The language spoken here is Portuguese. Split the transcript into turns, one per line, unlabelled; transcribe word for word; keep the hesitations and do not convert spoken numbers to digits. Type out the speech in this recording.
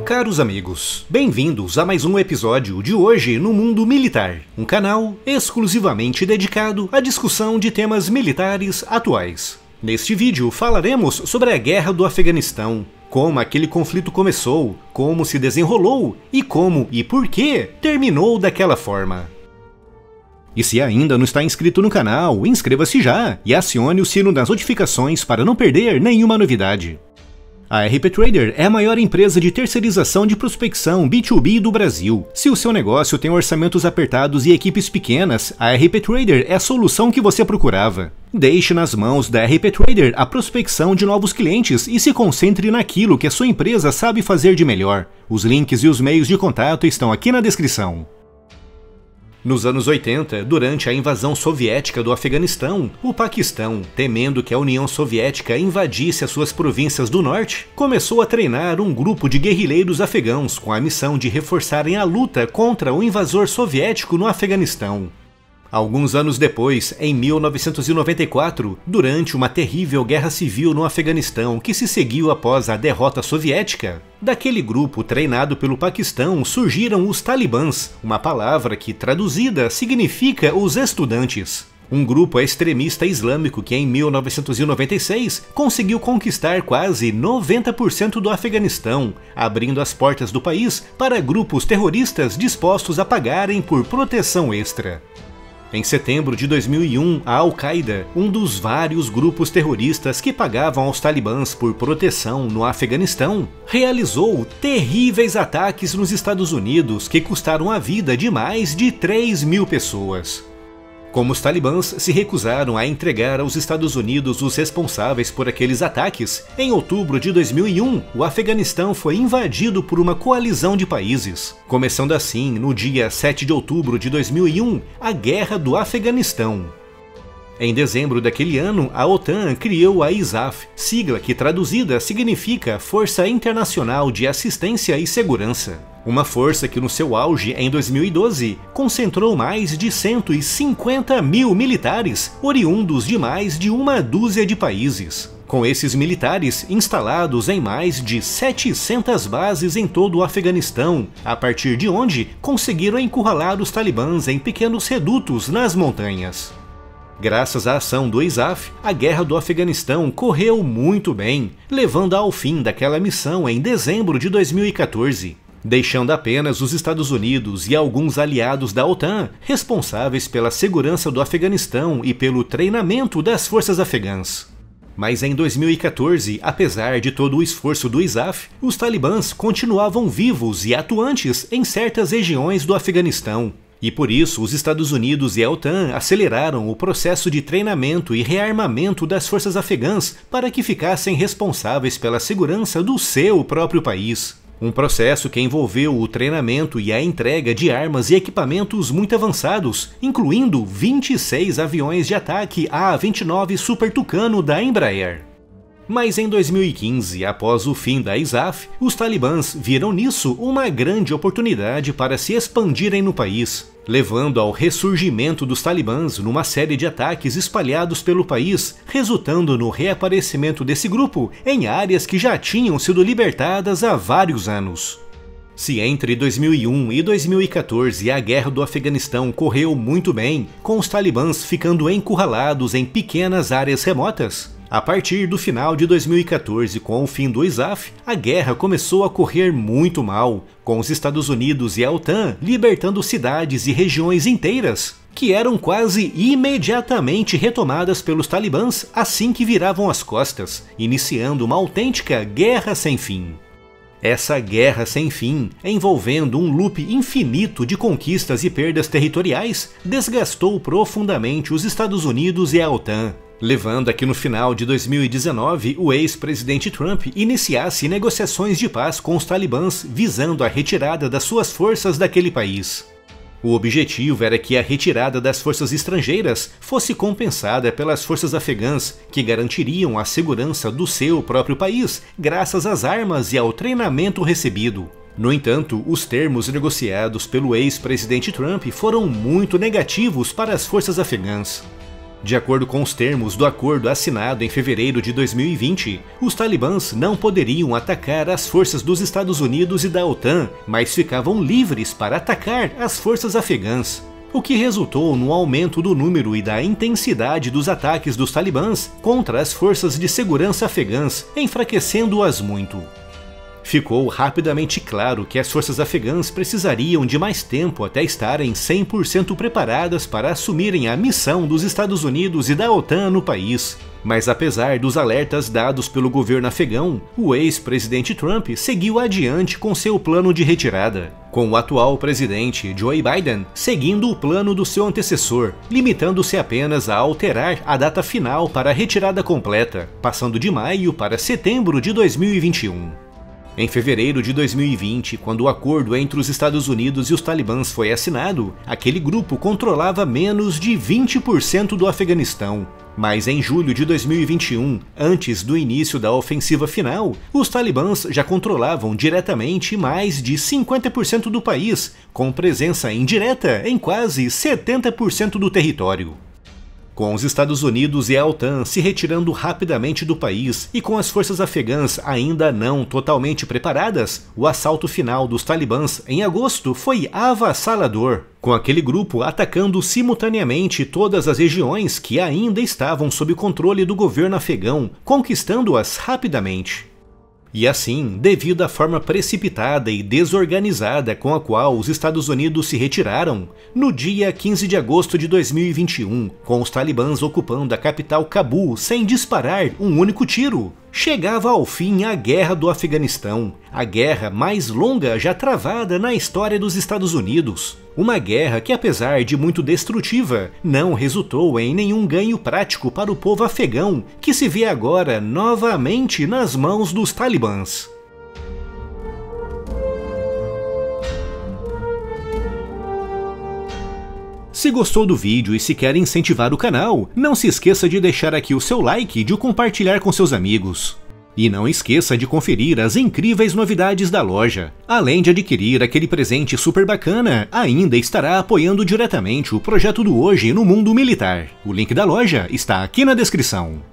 Caros amigos, bem-vindos a mais um episódio de Hoje no Mundo Militar, um canal exclusivamente dedicado à discussão de temas militares atuais. Neste vídeo falaremos sobre a Guerra do Afeganistão, como aquele conflito começou, como se desenrolou e como e por que terminou daquela forma. E se ainda não está inscrito no canal, inscreva-se já e acione o sino das notificações para não perder nenhuma novidade. A R P Trader é a maior empresa de terceirização de prospecção B dois B do Brasil. Se o seu negócio tem orçamentos apertados e equipes pequenas, a R P Trader é a solução que você procurava. Deixe nas mãos da R P Trader a prospecção de novos clientes e se concentre naquilo que a sua empresa sabe fazer de melhor. Os links e os meios de contato estão aqui na descrição. Nos anos oitenta, durante a invasão soviética do Afeganistão, o Paquistão, temendo que a União Soviética invadisse as suas províncias do norte, começou a treinar um grupo de guerrilheiros afegãos com a missão de reforçarem a luta contra o invasor soviético no Afeganistão. Alguns anos depois, em mil novecentos e noventa e quatro, durante uma terrível guerra civil no Afeganistão que se seguiu após a derrota soviética, daquele grupo treinado pelo Paquistão surgiram os talibãs, uma palavra que, traduzida, significa os estudantes. Um grupo extremista islâmico que em mil novecentos e noventa e seis conseguiu conquistar quase noventa por cento do Afeganistão, abrindo as portas do país para grupos terroristas dispostos a pagarem por proteção extra. Em setembro de dois mil e um, a Al-Qaeda, um dos vários grupos terroristas que pagavam aos talibãs por proteção no Afeganistão, realizou terríveis ataques nos Estados Unidos que custaram a vida de mais de três mil pessoas. Como os talibãs se recusaram a entregar aos Estados Unidos os responsáveis por aqueles ataques, em outubro de dois mil e um, o Afeganistão foi invadido por uma coalizão de países, começando assim, no dia sete de outubro de dois mil e um, a Guerra do Afeganistão. Em dezembro daquele ano, a OTAN criou a ISAF, sigla que traduzida significa Força Internacional de Assistência e Segurança. Uma força que no seu auge em dois mil e doze concentrou mais de cento e cinquenta mil militares, oriundos de mais de uma dúzia de países. Com esses militares instalados em mais de setecentas bases em todo o Afeganistão, a partir de onde conseguiram encurralar os talibãs em pequenos redutos nas montanhas. Graças à ação do ISAF, a Guerra do Afeganistão correu muito bem, levando ao fim daquela missão em dezembro de dois mil e quatorze. Deixando apenas os Estados Unidos e alguns aliados da OTAN responsáveis pela segurança do Afeganistão e pelo treinamento das forças afegãs. Mas em dois mil e quatorze, apesar de todo o esforço do ISAF, os talibãs continuavam vivos e atuantes em certas regiões do Afeganistão. E por isso, os Estados Unidos e a OTAN aceleraram o processo de treinamento e rearmamento das forças afegãs para que ficassem responsáveis pela segurança do seu próprio país. Um processo que envolveu o treinamento e a entrega de armas e equipamentos muito avançados, incluindo vinte e seis aviões de ataque A vinte e nove Super Tucano da Embraer. Mas em dois mil e quinze, após o fim da ISAF, os talibãs viram nisso uma grande oportunidade para se expandirem no país, levando ao ressurgimento dos talibãs numa série de ataques espalhados pelo país, resultando no reaparecimento desse grupo em áreas que já tinham sido libertadas há vários anos. Se entre dois mil e um e dois mil e quatorze a Guerra do Afeganistão correu muito bem, com os talibãs ficando encurralados em pequenas áreas remotas, a partir do final de dois mil e quatorze, com o fim do ISAF, a guerra começou a correr muito mal, com os Estados Unidos e a OTAN libertando cidades e regiões inteiras, que eram quase imediatamente retomadas pelos talibãs assim que viravam as costas, iniciando uma autêntica guerra sem fim. Essa guerra sem fim, envolvendo um loop infinito de conquistas e perdas territoriais, desgastou profundamente os Estados Unidos e a OTAN, levando a que no final de dois mil e dezenove o ex-presidente Trump iniciasse negociações de paz com os talibãs visando a retirada das suas forças daquele país. O objetivo era que a retirada das forças estrangeiras fosse compensada pelas forças afegãs, que garantiriam a segurança do seu próprio país, graças às armas e ao treinamento recebido. No entanto, os termos negociados pelo ex-presidente Trump foram muito negativos para as forças afegãs. De acordo com os termos do acordo assinado em fevereiro de dois mil e vinte, os talibãs não poderiam atacar as forças dos Estados Unidos e da OTAN, mas ficavam livres para atacar as forças afegãs, o que resultou no aumento do número e da intensidade dos ataques dos talibãs contra as forças de segurança afegãs, enfraquecendo-as muito. Ficou rapidamente claro que as forças afegãs precisariam de mais tempo até estarem cem por cento preparadas para assumirem a missão dos Estados Unidos e da OTAN no país. Mas apesar dos alertas dados pelo governo afegão, o ex-presidente Trump seguiu adiante com seu plano de retirada, com o atual presidente Joe Biden seguindo o plano do seu antecessor, limitando-se apenas a alterar a data final para a retirada completa, passando de maio para setembro de dois mil e vinte e um. Em fevereiro de dois mil e vinte, quando o acordo entre os Estados Unidos e os talibãs foi assinado, aquele grupo controlava menos de vinte por cento do Afeganistão. Mas em julho de dois mil e vinte e um, antes do início da ofensiva final, os talibãs já controlavam diretamente mais de cinquenta por cento do país, com presença indireta em quase setenta por cento do território. Com os Estados Unidos e a OTAN se retirando rapidamente do país e com as forças afegãs ainda não totalmente preparadas, o assalto final dos talibãs em agosto foi avassalador, com aquele grupo atacando simultaneamente todas as regiões que ainda estavam sob controle do governo afegão, conquistando-as rapidamente. E assim, devido à forma precipitada e desorganizada com a qual os Estados Unidos se retiraram, no dia quinze de agosto de dois mil e vinte e um, com os talibãs ocupando a capital Cabul sem disparar um único tiro, chegava ao fim a Guerra do Afeganistão, a guerra mais longa já travada na história dos Estados Unidos. Uma guerra que, apesar de muito destrutiva, não resultou em nenhum ganho prático para o povo afegão, que se vê agora novamente nas mãos dos talibãs. Se gostou do vídeo e se quer incentivar o canal, não se esqueça de deixar aqui o seu like e de o compartilhar com seus amigos. E não esqueça de conferir as incríveis novidades da loja. Além de adquirir aquele presente super bacana, ainda estará apoiando diretamente o projeto do Hoje no Mundo Militar. O link da loja está aqui na descrição.